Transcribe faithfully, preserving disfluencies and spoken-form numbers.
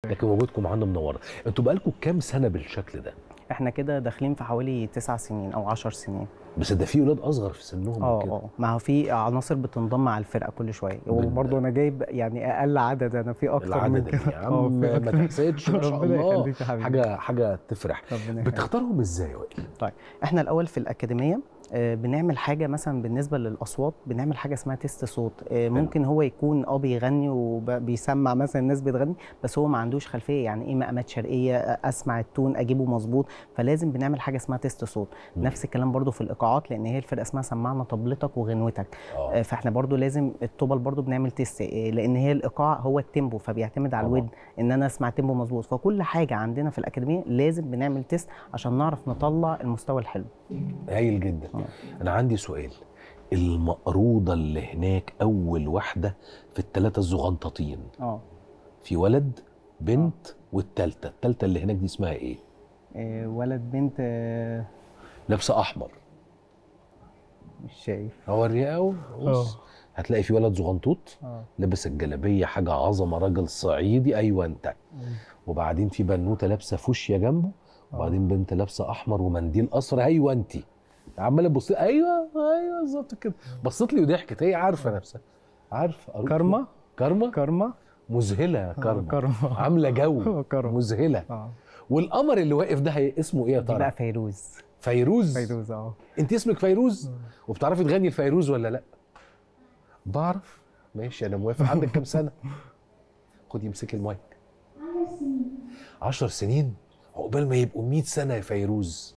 لكن وجودكم معانا منورة. انتوا بقالكم كام سنة بالشكل ده؟ احنا كده داخلين في حوالي تسع سنين او عشر سنين. بس ده في ولاد اصغر في سنهم اه وكده. اه ما هو في عناصر بتنضم على الفرقه كل شويه، وبرضه انا جايب يعني اقل عدد، انا في اكتر من العدد كده. يا عم ما تحسدش، ما شاء ربنا الله. يخليك يا حبيبي. حاجة حاجة تفرح. ربنا يخليك. بتختارهم ازاي يا وائل؟ طيب احنا الاول في الاكاديميه آه، بنعمل حاجه مثلا بالنسبه للاصوات، بنعمل حاجه اسمها تيست صوت. آه، ممكن هو يكون اه بيغني وبيسمع مثلا الناس بتغني، بس هو ما عندوش خلفيه يعني ايه مقامات شرقيه، آه، اسمع التون اجيبه مظبوط، فلازم بنعمل حاجه اسمها تيست صوت. مم. نفس الكلام برضو في الايقاعات، لان هي الفرقه اسمها سمعنا طبلتك وغنوتك. اه آه، فاحنا برضو لازم الطبل برضو بنعمل تيست، آه، لان هي الايقاع هو التيمبو، فبيعتمد على طبعا. الودن ان انا اسمع تيمبو مظبوط. فكل حاجه عندنا في الاكاديميه لازم بنعمل تيست عشان نعرف نطلع المستوى الحلو. هايل جدا. آه. انا عندي سؤال. المقروضة اللي هناك اول واحدة في الثلاثة الزغنططين، اه في ولد بنت والتالتة، التالتة اللي هناك دي اسمها ايه؟ آه، ولد بنت آه، لابسة احمر. مش شايف. هوريها اهو. بص هتلاقي في ولد زغنطوط اه لابس الجلابيه حاجه عظمه، راجل صعيدي. ايوه انت. وبعدين في بنوته لابسه فوشيا جنبه، وبعدين بنت لابسه احمر ومنديل اصفر. ايوه انت عماله تبص. ايوه ايوه بالظبط كده. بصت لي وضحكت، هي عارفه نفسها. عارفه أروح كارما. فين؟ كارما. كارما. مذهله يا كارما. كارما. عامله جو. كارما. مذهله. اه والقمر اللي واقف ده هي- اسمه ايه يا دي ترى؟ بقى فيروز. فيروز. فيروز اه. انت اسمك فيروز وبتعرفي تغني الفيروز ولا لا؟ بعرف. ماشي انا موافق. عندك كام سنه؟ خدي امسكي المايك. عشر سنين. عشر سنين عقبال ما يبقوا مية سنه يا فيروز.